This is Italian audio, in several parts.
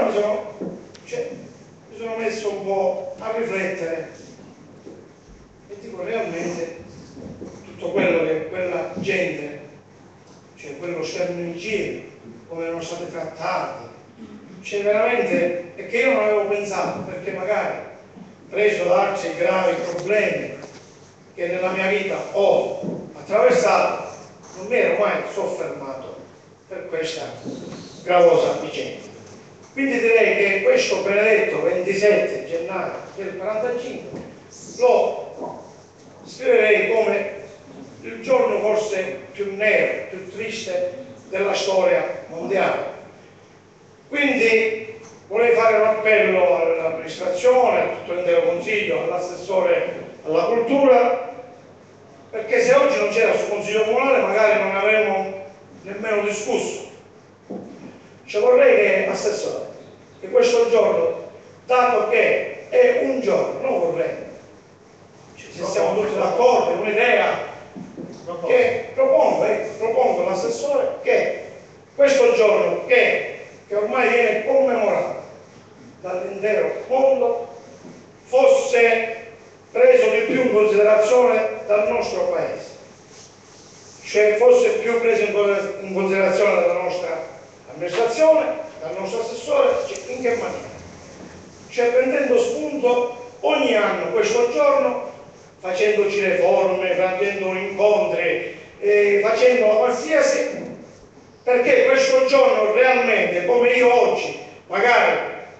Allora mi sono messo un po' a riflettere e dico realmente tutto quello che quella gente, cioè quello sterminicidio, come erano stati trattati, cioè veramente, è che io non avevo pensato, perché magari preso da altri gravi problemi che nella mia vita ho attraversato, non mi ero mai soffermato per questa gravosa vicenda. Quindi direi che questo benedetto 27 gennaio del 45 lo scriverei come il giorno forse più nero, più triste della storia mondiale. Quindi vorrei fare un appello all'amministrazione, a tutto l'intero consiglio, all'assessore alla cultura, perché se oggi non c'era questo consiglio comunale magari non avremmo nemmeno discusso. Cioè vorrei che, assessore, che questo giorno, dato che è un giorno, non vorrei, se siamo tutti d'accordo, è un'idea che propongo all'assessore che questo giorno che ormai viene commemorato dall'intero mondo fosse preso di più in considerazione dal nostro paese, cioè fosse più preso in considerazione dalla nostra amministrazione, dal nostro assessore, cioè in che maniera? Cioè prendendo spunto ogni anno questo giorno, facendoci le forme, facendo incontri, facendo qualsiasi, perché questo giorno realmente, come io oggi, magari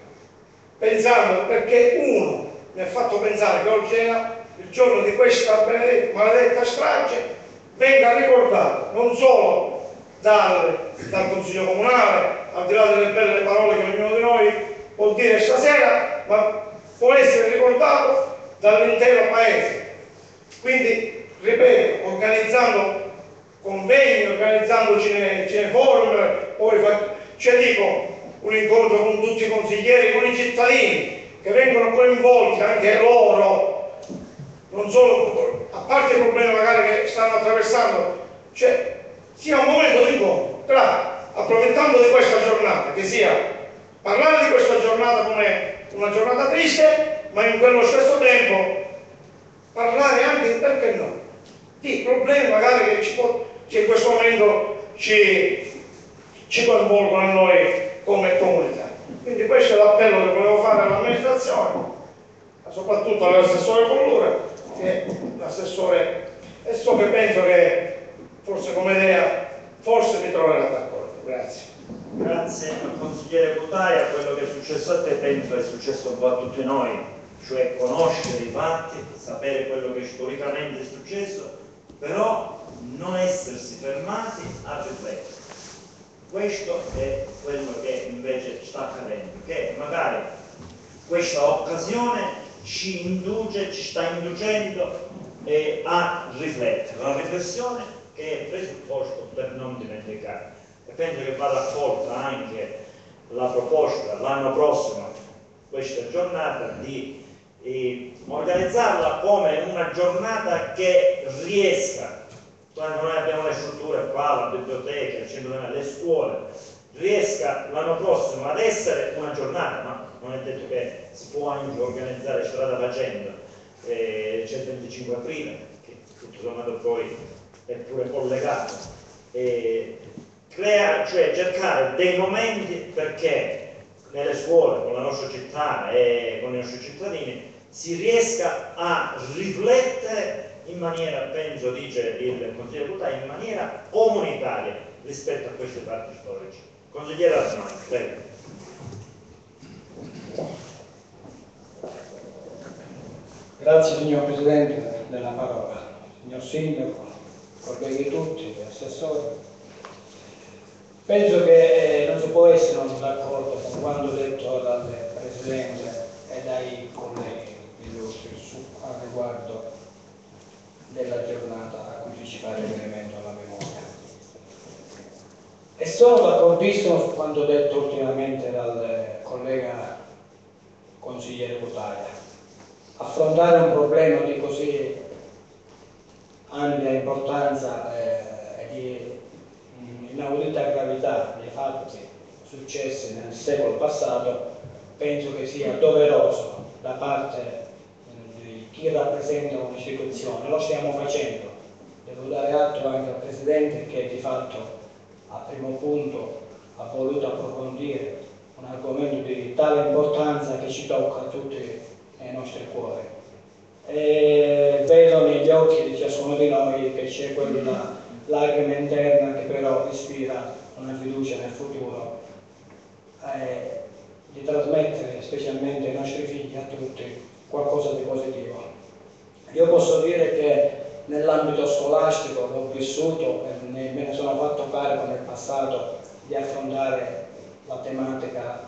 pensando, perché uno mi ha fatto pensare che oggi era il giorno di questa maledetta strage, venga ricordato non solo dal Consiglio Comunale, al di là delle belle parole che ognuno di noi può dire stasera, ma può essere ricordato dall'intero Paese. Quindi, ripeto, organizzando convegni, organizzando cineforum, poi dico un incontro con tutti i consiglieri, con i cittadini che vengono coinvolti anche loro, non solo, a parte i problemi magari che stanno attraversando, cioè sia un momento di incontro, approfittando di questa giornata, che sia parlare di questa giornata come una giornata triste, ma in quello stesso tempo parlare anche, perché no, di problemi magari che in questo momento ci coinvolgono a noi come comunità. Quindi questo è l'appello che volevo fare all'amministrazione, ma soprattutto all'assessore Collura, che l'assessore, e so che penso che forse come idea, forse mi troverà d'accordo. Grazie. Grazie al consigliere Cutaia. Quello che è successo a te penso è successo un po' a tutti noi, cioè conoscere i fatti, sapere quello che storicamente è successo, però non essersi fermati a riflettere. Questo è quello che invece sta accadendo, che magari questa occasione ci sta inducendo a riflettere, la riflessione che è presupposto per non dimenticare. E penso che vada accolta anche la proposta l'anno prossimo, questa giornata, di organizzarla come una giornata che riesca, quando noi abbiamo le strutture qua, la biblioteca, il centro, le scuole, riesca l'anno prossimo ad essere una giornata, ma non è detto che si può anche organizzare strada facendo, c'è il 25 aprile, che tutto sommato poi è pure collegato, cioè cercare dei momenti perché nelle scuole, con la nostra città e con i nostri cittadini, si riesca a riflettere in maniera, penso, dice il consigliere Cutaia, in maniera comunitaria rispetto a questi fatti storici. Consigliere Arnone, prego. Grazie signor Presidente della parola, signor Sindaco, colleghi tutti, assessori. Penso che non si può essere d'accordo con quanto detto dal Presidente e dai colleghi illustri a riguardo della giornata a cui ci fa riferimento alla memoria. E sono d'accordissimo su quanto detto ultimamente dal collega consigliere Cutaia. Affrontare un problema di così ampia importanza e di inaudita gravità dei fatti successi nel secolo passato, penso che sia doveroso da parte di chi rappresenta un'istituzione, lo stiamo facendo. Devo dare atto anche al Presidente che di fatto a primo punto ha voluto approfondire un argomento di tale importanza che ci tocca a tutti nei nostri cuori. E vedo negli occhi di ciascuno di noi che c'è quella lacrima interna che però ispira una fiducia nel futuro, di trasmettere specialmente ai nostri figli, a tutti, qualcosa di positivo. Io posso dire che nell'ambito scolastico l'ho vissuto e me ne sono fatto carico nel passato di affrontare la tematica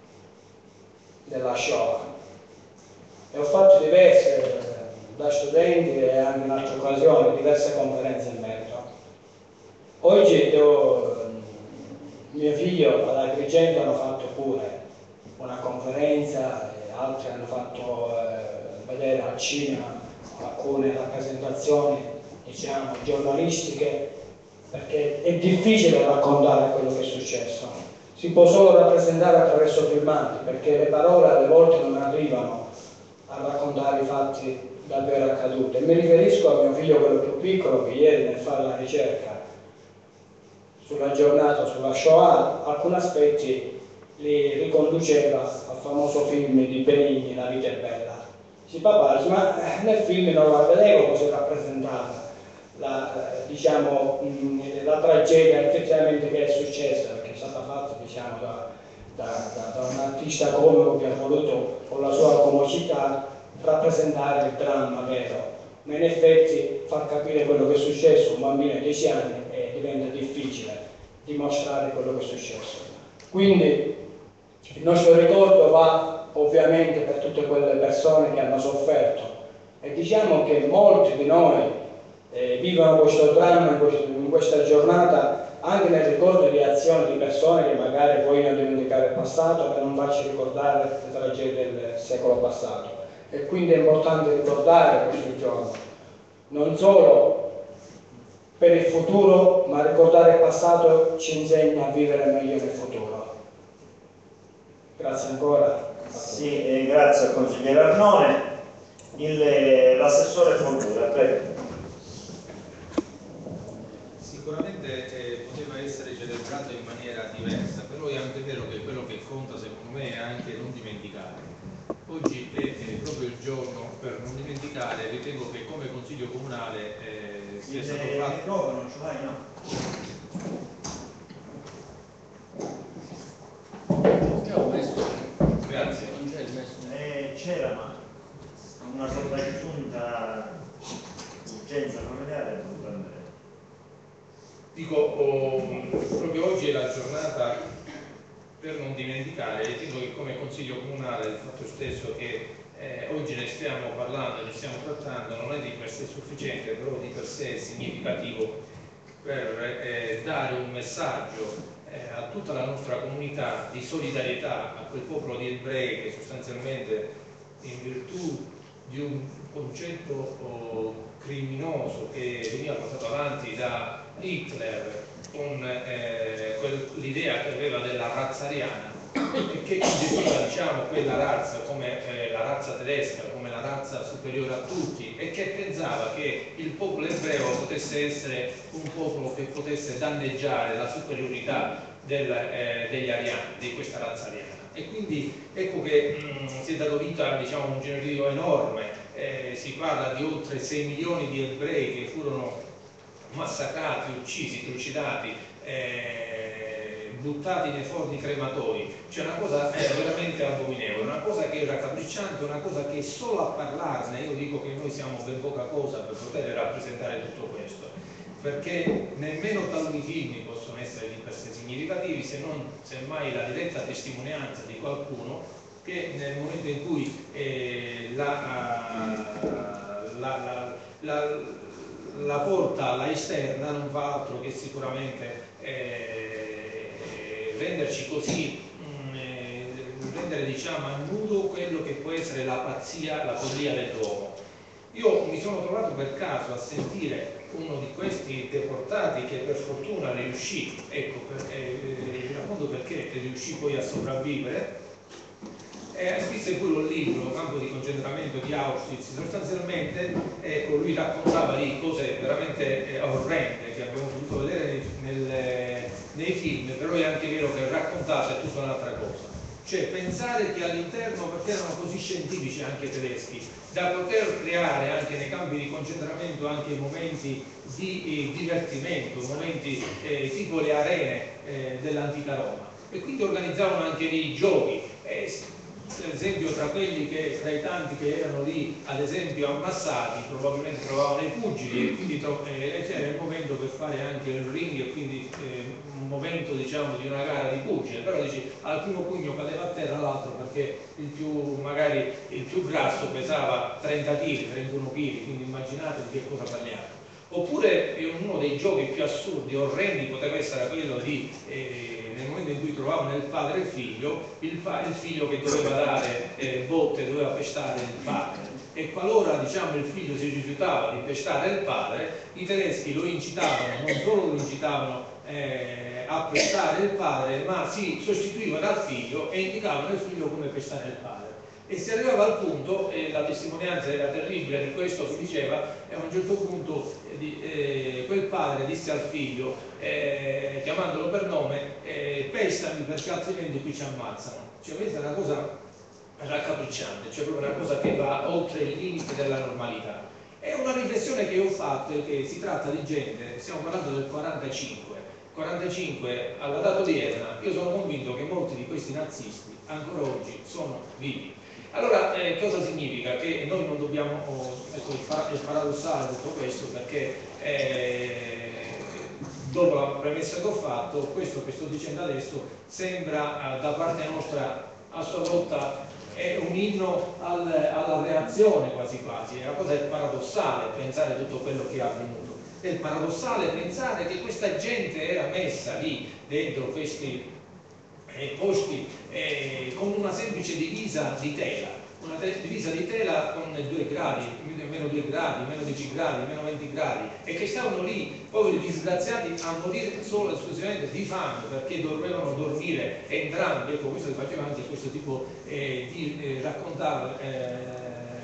della Shoah e ho fatto diverse, da studenti e anche in altre occasioni, diverse conferenze in merito. Oggi mio figlio ad Agrigento hanno fatto pure una conferenza, e altri hanno fatto vedere al cinema alcune rappresentazioni, diciamo, giornalistiche, perché è difficile raccontare quello che è successo. Si può solo rappresentare attraverso filmati, perché le parole alle volte non arrivano a raccontare i fatti davvero accaduti. E mi riferisco a mio figlio, quello più piccolo, che ieri nel fare la ricerca sulla giornata, sulla Shoah, alcuni aspetti li riconduceva al famoso film di Benigni, La vita è bella. Sì, papà, ma nel film non la vedevo così rappresentata diciamo, la tragedia effettivamente che è successa, perché è stata fatta, diciamo, da un artista comico che ha voluto con la sua comicità rappresentare il dramma vero, ma in effetti far capire quello che è successo a un bambino di 10 anni diventa difficile dimostrare quello che è successo. Quindi il nostro ricordo va ovviamente per tutte quelle persone che hanno sofferto e diciamo che molti di noi vivono questo dramma in questa giornata anche nel ricordo di azioni di persone che magari vogliono dimenticare il passato, che non faccio ricordare le tragedie del secolo passato. E quindi è importante ricordare questo giorno, non solo per il futuro, ma ricordare il passato ci insegna a vivere meglio nel futuro. Grazie ancora. Sì, grazie al consigliere Arnone. L'assessore Fortuna, prego. Sicuramente poteva essere celebrato in maniera diversa, però è anche vero che quello che conta secondo me è anche non dimenticare. Oggi è proprio il giorno per non dimenticare, ritengo che come Consiglio Comunale sia stato fatto... Non ce l'hai, no? Grazie. C'era, ma una sopraggiunta urgenza familiare dovuta andare. Dico, proprio oggi è la giornata per non dimenticare, ritengo che come Consiglio Comunale il fatto stesso che oggi ne stiamo parlando, ne stiamo trattando, non è di per sé sufficiente, però di per sé è significativo per dare un messaggio a tutta la nostra comunità di solidarietà a quel popolo di ebrei che sostanzialmente in virtù di un concetto criminoso che veniva portato avanti da Hitler con l'idea che aveva della razza ariana e che concepiva, diciamo, quella razza come la razza tedesca, come la razza superiore a tutti, e che pensava che il popolo ebreo potesse essere un popolo che potesse danneggiare la superiorità degli ariani, di questa razza ariana. E quindi ecco che si è dato vita, diciamo, a un genocidio enorme. Si parla di oltre 6 milioni di ebrei che furono massacrati, uccisi, trucidati, buttati nei forni crematori. Cioè una cosa veramente abominevole, una cosa che è raccapricciante, una cosa che solo a parlarne, io dico che noi siamo ben poca cosa per poter rappresentare tutto questo, perché nemmeno taluni film possono essere di per sé significativi, se non semmai la diretta testimonianza di qualcuno che nel momento in cui la porta alla esterna non fa altro che sicuramente renderci così, rendere, diciamo, a nudo quello che può essere la pazzia, la follia dell'uomo. Io mi sono trovato per caso a sentire uno di questi deportati che per fortuna riuscì, ecco, vi racconto perché riuscì poi a sopravvivere, scrisse pure un libro, Campo di concentramento di Auschwitz. Sostanzialmente ecco, lui raccontava lì cose veramente orrende che abbiamo potuto vedere nei film, però è anche vero che raccontare è tutta un'altra cosa. Cioè pensare che all'interno, perché erano così scientifici anche i tedeschi, da poter creare anche nei campi di concentramento anche momenti di divertimento, momenti tipo le arene dell'antica Roma, e quindi organizzavano anche dei giochi. Per esempio tra quelli che, tra i tanti che erano lì ad esempio ammassati, probabilmente trovavano i pugili, e quindi c'era il momento per fare anche il ring, e quindi un momento diciamo di una gara di pugile, però dici al primo pugno cadeva a terra l'altro perché magari il più grasso pesava 30 kg, 31 kg, quindi immaginatevi di che cosa parliamo. Oppure uno dei giochi più assurdi, orrendi, poteva essere quello di nel momento in cui trovavano il padre e il figlio che doveva dare botte, doveva pestare il padre, e qualora diciamo il figlio si rifiutava di pestare il padre, i tedeschi lo incitavano, non solo lo incitavano a pestare il padre, ma si sostituivano al figlio e indicavano il figlio come pestare il padre. E si arrivava al punto, e la testimonianza era terribile di questo che diceva, e a un certo punto quel padre disse al figlio, chiamandolo per nome, pestami perché altrimenti qui ci ammazzano. Cioè questa è una cosa raccapricciante, cioè proprio una cosa che va oltre il limite della normalità. È una riflessione che ho fatto, è che si tratta di gente, stiamo parlando del 45 alla data odierna, io sono convinto che molti di questi nazisti ancora oggi sono vivi. Allora, cosa significa? Che noi non dobbiamo, ecco, è paradossale tutto questo, perché dopo la premessa che ho fatto, questo che sto dicendo adesso sembra da parte nostra a sua volta un inno alla reazione quasi quasi. La cosa è paradossale pensare tutto quello che è avvenuto. È paradossale pensare che questa gente era messa lì dentro questi posti con una semplice divisa di tela, una divisa di tela con 2 gradi, meno 2 gradi, meno 10 gradi, meno 20 gradi, e che stavano lì, poveri disgraziati, a morire solo e esclusivamente di fame, perché dovevano dormire entrambi. Ecco, questo faceva anche questo tipo di raccontare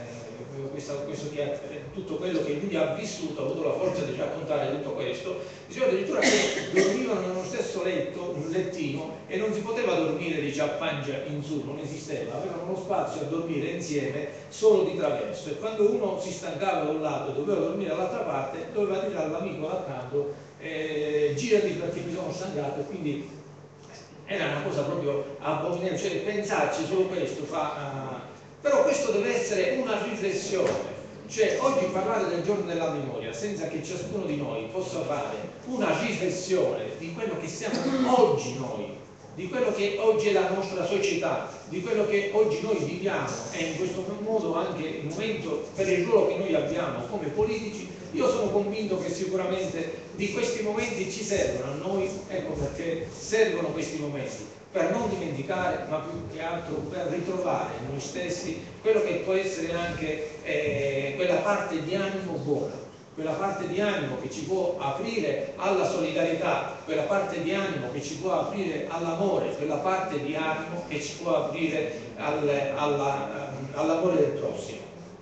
tutto quello che lui ha vissuto, ha avuto la forza di raccontare tutto questo. Diceva addirittura che dormivano nello stesso letto, in un lettino, e non si poteva dormire a pancia in su, non esisteva, avevano uno spazio a dormire insieme solo di traverso, e quando uno si stancava da un lato e doveva dormire dall'altra parte, doveva dire all'amico d'accanto girati perché mi sono stancato. E quindi era una cosa proprio abominevole, cioè pensarci solo questo fa però questo deve essere una riflessione, cioè oggi parlare del giorno della memoria senza che ciascuno di noi possa fare una riflessione di quello che siamo oggi noi, di quello che oggi è la nostra società, di quello che oggi noi viviamo, e in questo modo anche il momento per il ruolo che noi abbiamo come politici. Io sono convinto che sicuramente di questi momenti ci servono a noi, ecco perché servono questi momenti, per non dimenticare, ma più che altro per ritrovare in noi stessi quello che può essere anche quella parte di animo buona, quella parte di animo che ci può aprire alla solidarietà, quella parte di animo che ci può aprire all'amore, quella parte di animo che ci può aprire all'amore del prossimo.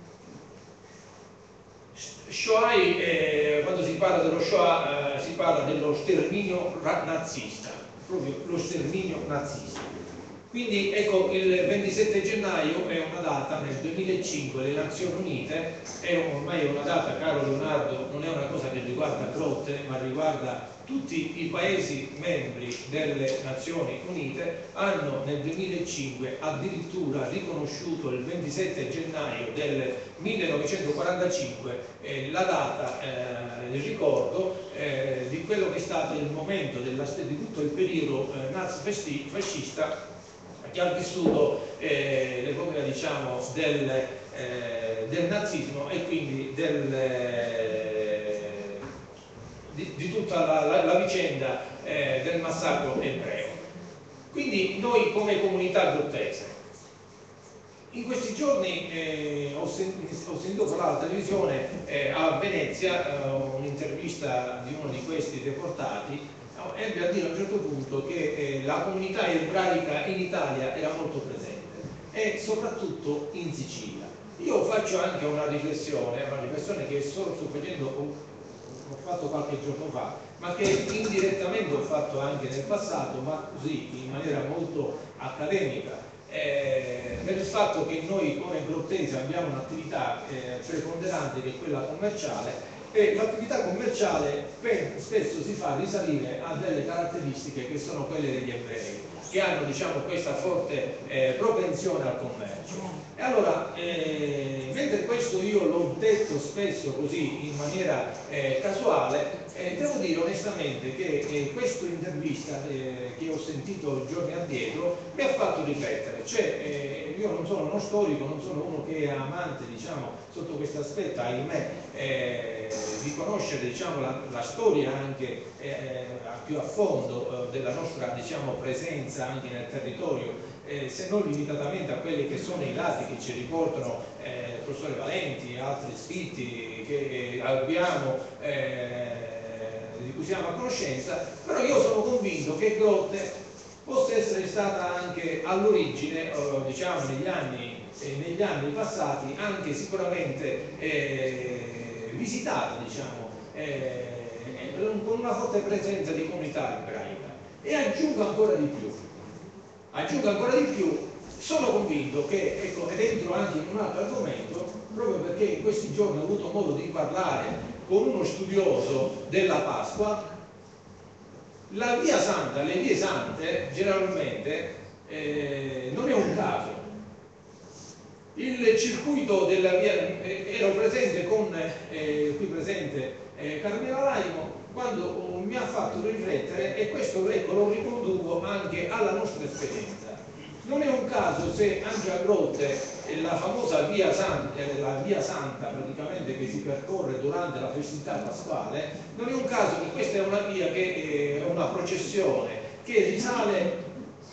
Shoah, quando si parla dello Shoah si parla dello sterminio nazista, proprio lo sterminio nazista. Quindi ecco, il 27 gennaio è una data, nel 2005 le Nazioni Unite, ormai è una data, caro Leonardo, non è una cosa che riguarda Grotte, ma riguarda tutti i Paesi membri delle Nazioni Unite, hanno nel 2005 addirittura riconosciuto il 27 gennaio del 1945 la data, il ricordo di quello che è stato il momento di tutto il periodo nazi-fascista che ha vissuto l'epoca, diciamo, del nazismo, e quindi di tutta la vicenda del massacro ebreo. Quindi noi come comunità grottese In questi giorni ho sentito parlare alla televisione a Venezia un'intervista di uno di questi deportati, ebbe a dire a un certo punto che la comunità ebraica in Italia era molto presente e soprattutto in Sicilia. Io faccio anche una riflessione che solo sto facendo, ho fatto qualche giorno fa, ma che indirettamente ho fatto anche nel passato, ma così in maniera molto accademica, nel fatto che noi come Grottese abbiamo un'attività preponderante che è quella commerciale, e l'attività commerciale spesso si fa risalire a delle caratteristiche che sono quelle degli ebrei, che hanno, diciamo, questa forte propensione al commercio. E allora, mentre questo io l'ho detto spesso così in maniera casuale, devo dire onestamente che questa intervista che ho sentito giorni addietro mi ha fatto riflettere. Cioè, io non sono uno storico, non sono uno che è amante, diciamo, sotto questo aspetto, ahimè, di conoscere, diciamo, la storia anche più a fondo della nostra, diciamo, presenza anche nel territorio, se non limitatamente a quelli che sono i dati che ci riportano il professore Valenti e altri scritti che abbiamo, di cui siamo a conoscenza. Però io sono convinto che Grotte possa essere stata anche all'origine, diciamo, negli anni passati, anche sicuramente visitata, diciamo, con una forte presenza di comunità ebraica. E aggiungo ancora di più, sono convinto che, ecco, ed entro anche in un altro argomento, proprio perché in questi giorni ho avuto modo di parlare con uno studioso della Pasqua. La Via Santa, le vie sante generalmente non è un caso. Il circuito della via, ero presente con qui presente Carmela Laimo, quando mi ha fatto riflettere, e questo, ecco, lo riconduco anche alla nostra esperienza. Non è un caso se anche a Grotte la famosa via Santa praticamente che si percorre durante la festività pasquale, non è un caso che questa è una via che è una processione che risale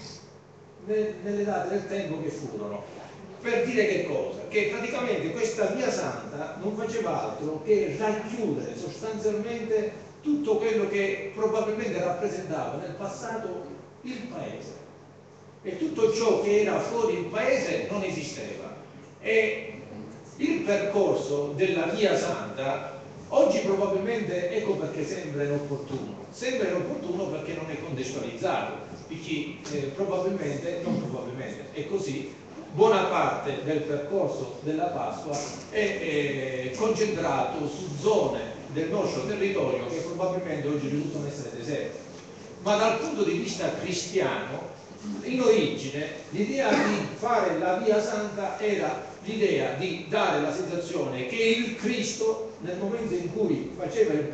nelle date del tempo che furono. Per dire che cosa? Che praticamente questa via Santa non faceva altro che racchiudere sostanzialmente tutto quello che probabilmente rappresentava nel passato il paese, e tutto ciò che era fuori il paese non esisteva. E il percorso della via Santa oggi probabilmente, ecco perché sembra inopportuno perché non è contestualizzato, di chi non probabilmente, è così. Buona parte del percorso della Pasqua è concentrato su zone del nostro territorio che probabilmente oggi risultano essere deserte. Ma dal punto di vista cristiano, in origine l'idea di fare la via Santa era l'idea di dare la sensazione che il Cristo, nel momento in cui faceva un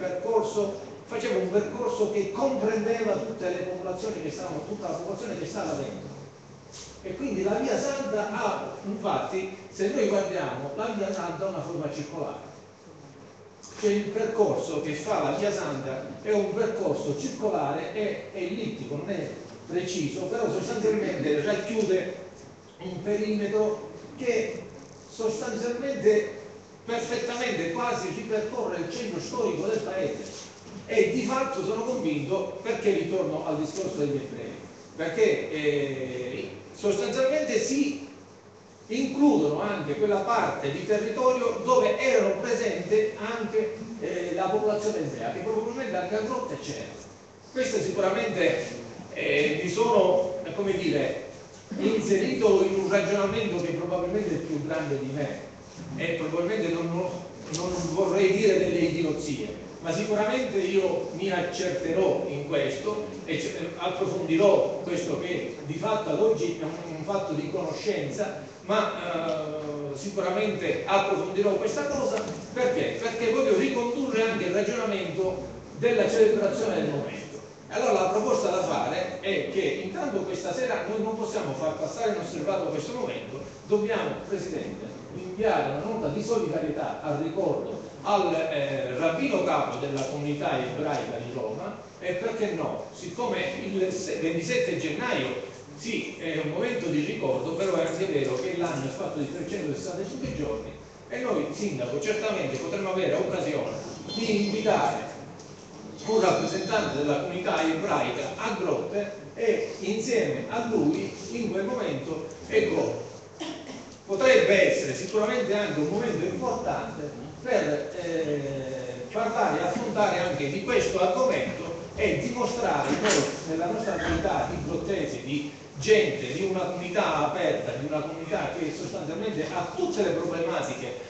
percorso che comprendeva tutte le popolazioni tutta la popolazione che stava dentro. E quindi la via Santa ha, infatti, se noi guardiamo, la via Santa ha una forma circolare. Cioè il percorso che fa la via Santa è un percorso circolare, è ellittico, non è preciso, però sostanzialmente racchiude un perimetro che sostanzialmente, perfettamente quasi, ripercorre il centro storico del paese. E di fatto sono convinto, perché ritorno al discorso degli ebrei, perché sostanzialmente si includono anche quella parte di territorio dove erano presente anche la popolazione ebrea, che probabilmente anche a Grotte c'era. Questo sicuramente mi sono, come dire, inserito in un ragionamento che probabilmente è più grande di me, e probabilmente non vorrei dire delle idiozie, ma sicuramente io mi accerterò in questo e approfondirò questo che di fatto ad oggi è un fatto di conoscenza, ma sicuramente approfondirò questa cosa. Perché? Perché voglio ricondurre anche il ragionamento della celebrazione del momento. Allora la proposta da fare è che intanto questa sera noi non possiamo far passare inosservato questo momento, dobbiamo, Presidente, inviare una nota di solidarietà al ricordo al rabbino capo della comunità ebraica di Roma, e perché no, siccome il 27 gennaio sì, è un momento di ricordo, però è anche vero che l'anno è fatto di 365 giorni e noi, sindaco, certamente potremmo avere occasione di invitare un rappresentante della comunità ebraica a Grotte e insieme a lui in quel momento, ecco, potrebbe essere sicuramente anche un momento importante per parlare e affrontare anche di questo argomento e dimostrare noi nella nostra comunità di grottesi, di gente, di una comunità aperta, di una comunità che sostanzialmente ha tutte le problematiche